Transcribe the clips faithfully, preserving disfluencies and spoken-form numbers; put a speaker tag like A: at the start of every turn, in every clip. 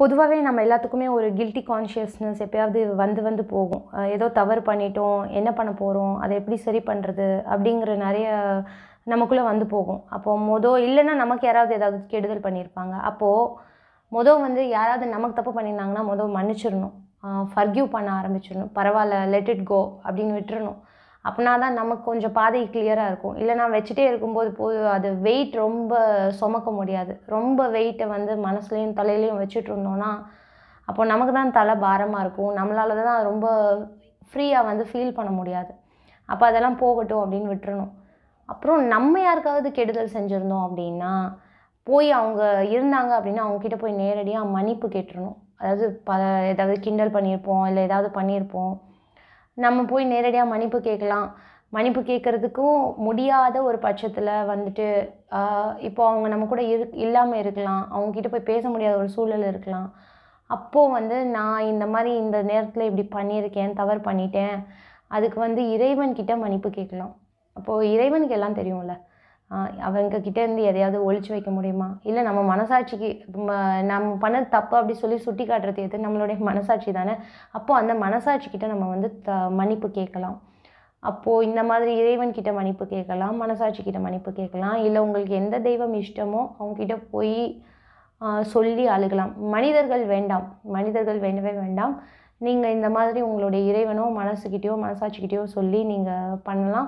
A: பொதுவாகவே நம்ம எல்லாத்துக்குமே ஒரு கில்ட்டி கான்ஷியஸ்னஸ் எப்பயாவது வந்து வந்து போகும். ஏதோ தவறு பண்ணிட்டோம், என்ன பண்ண போகிறோம், அதை எப்படி சரி பண்ணுறது அப்படிங்கிற நிறைய நமக்குள்ளே வந்து போகும். அப்போது மொதல் இல்லைன்னா நமக்கு யாராவது ஏதாவது கெடுதல் பண்ணியிருப்பாங்க. அப்போது மொதல் வந்து யாராவது நமக்கு தப்பு பண்ணியிருந்தாங்கன்னா மொதல் மன்னிச்சிடணும், ஃபர்கிவ் பண்ண ஆரம்பிச்சிடணும். பரவாயில்ல, லெட் இட் கோ அப்படின்னு விட்டுறணும். அப்படின்னா தான் நமக்கு கொஞ்சம் பாதை கிளியராக இருக்கும். இல்லைனா வச்சுட்டே இருக்கும்போது போய் அது வெயிட் ரொம்ப சுமக்க முடியாது. ரொம்ப வெயிட்டை வந்து மனசுலேயும் தலையிலையும் வச்சுட்டு இருந்தோன்னா அப்போ நமக்கு தான் தலை பாரமாக இருக்கும். நம்மளால தான் ரொம்ப ஃப்ரீயாக வந்து ஃபீல் பண்ண முடியாது. அப்போ அதெல்லாம் போகட்டும் அப்படின்னு விட்டுறணும். அப்புறம் நம்ம யாருக்காவது கெடுதல் செஞ்சுருந்தோம் அப்படின்னா போய் அவங்க இருந்தாங்க அப்படின்னா அவங்கக்கிட்ட போய் நேரடியாக மன்னிப்பு கேட்டுறணும். அதாவது ப ஏதாவது கிண்டல் பண்ணியிருப்போம், இல்லை ஏதாவது பண்ணியிருப்போம், நம்ம போய் நேரடியாக மன்னிப்பு கேட்கலாம். மன்னிப்பு கேட்குறதுக்கும் முடியாத ஒரு பட்சத்தில் வந்துட்டு இப்போ அவங்க நம்ம கூட இரு இல்லாமல் இருக்கலாம், அவங்கக்கிட்ட போய் பேச முடியாத ஒரு சூழல் இருக்கலாம். அப்போது வந்து நான் இந்த மாதிரி இந்த நேரத்தில் இப்படி பண்ணியிருக்கேன், தவறு பண்ணிட்டேன், அதுக்கு வந்து இறைவன்கிட்ட மன்னிப்பு கேட்கலாம். அப்போது இறைவனுக்கு எல்லாம் தெரியும்ல, அவங்கக்கிட்டேருந்து எதையாவது ஒழிச்சு வைக்க முடியுமா? இல்லை நம்ம மனசாட்சிக்கு நம்ம பண்ணது தப்பு அப்படி சொல்லி சுட்டி காட்டுறது எது? நம்மளுடைய மனசாட்சி தானே. அப்போது அந்த மனசாட்சிக்கிட்ட நம்ம வந்து த மன்னிப்பு கேட்கலாம். அப்போது இந்த மாதிரி இறைவன்கிட்ட மன்னிப்பு கேட்கலாம், மனசாட்சிக்கிட்ட மன்னிப்பு கேட்கலாம். இல்லை உங்களுக்கு எந்த தெய்வம் இஷ்டமோ அவங்கக்கிட்ட போய் சொல்லி அழுகலாம். மனிதர்கள் வேண்டாம், மனிதர்கள் வேண்டவே வேண்டாம். நீங்கள் இந்த மாதிரி உங்களுடைய இறைவனோ மனசுக்கிட்டேயோ மனசாட்சிக்கிட்டேயோ சொல்லி நீங்கள் பண்ணலாம்.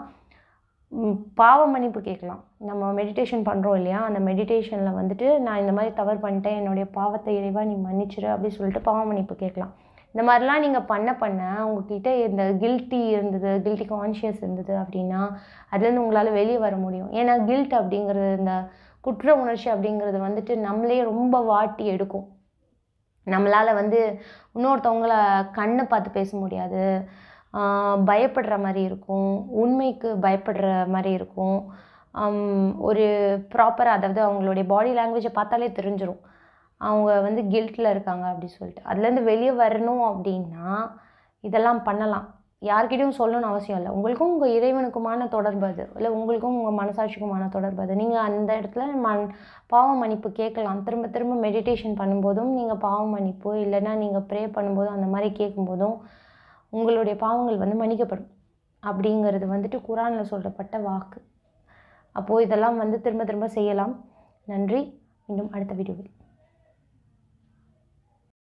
A: பாவ மன்னிப்பு கேட்கலாம். நம்ம மெடிடேஷன் பண்ணுறோம் இல்லையா, அந்த மெடிடேஷனில் வந்துட்டு நான் இந்த மாதிரி தவறு பண்ணிட்டேன், என்னுடைய பாவத்தை இறைவா நீ மன்னிச்சிரு அப்படின்னு சொல்லிட்டு பாவ மன்னிப்பு கேட்கலாம். இந்த மாதிரிலாம் நீங்கள் பண்ண பண்ண உங்கள்கிட்ட இந்த கில்ட்டி இருந்தது, கில்ட்டி கான்ஷியஸ் இருந்தது அப்படின்னா அதுலேருந்து உங்களால் வெளியே வர முடியும். ஏன்னா கில்ட் அப்படிங்கிறது, இந்த குற்ற உணர்ச்சி அப்படிங்கிறது வந்துட்டு நம்மளே ரொம்ப வாட்டி எடுக்கும். நம்மளால் வந்து இன்னொருத்தவங்கள கண்ணை பார்த்து பேச முடியாது, பயப்படுற மாதிரி இருக்கும், உண்மைக்கு பயப்படுற மாதிரி இருக்கும். ஒரு ப்ராப்பராக, அதாவது அவங்களுடைய பாடி லாங்குவேஜை பார்த்தாலே தெரிஞ்சிடும் அவங்க வந்து கில்ட்டில் இருக்காங்க அப்படி சொல்லிட்டு. அதுலேருந்து வெளியே வரணும் அப்படின்னா இதெல்லாம் பண்ணலாம். யார்கிட்டையும் சொல்லணும்னு அவசியம் இல்லை. உங்களுக்கும் உங்கள் இறைவனுக்குமான தொடர்பு அது, இல்லை உங்களுக்கும் உங்கள் மனசாட்சிக்குமான தொடர்பு அது. நீங்கள் அந்த இடத்துல மண் பாவ மன்னிப்பு கேட்கலாம். திரும்ப திரும்ப மெடிடேஷன் பண்ணும்போதும் நீங்கள் பாவ மன்னிப்பு, இல்லைன்னா நீங்கள் ப்ரே பண்ணும்போதும் அந்த மாதிரி கேட்கும்போதும் உங்களுடைய பாவங்கள் வந்து மன்னிக்கப்படும் அப்படிங்கிறது வந்துட்டு குரானில் சொல்லப்பட்ட வாக்கு. அப்போது இதெல்லாம் வந்து திரும்ப திரும்ப செய்யலாம். நன்றி. மீண்டும் அடுத்த வீடியோவில்.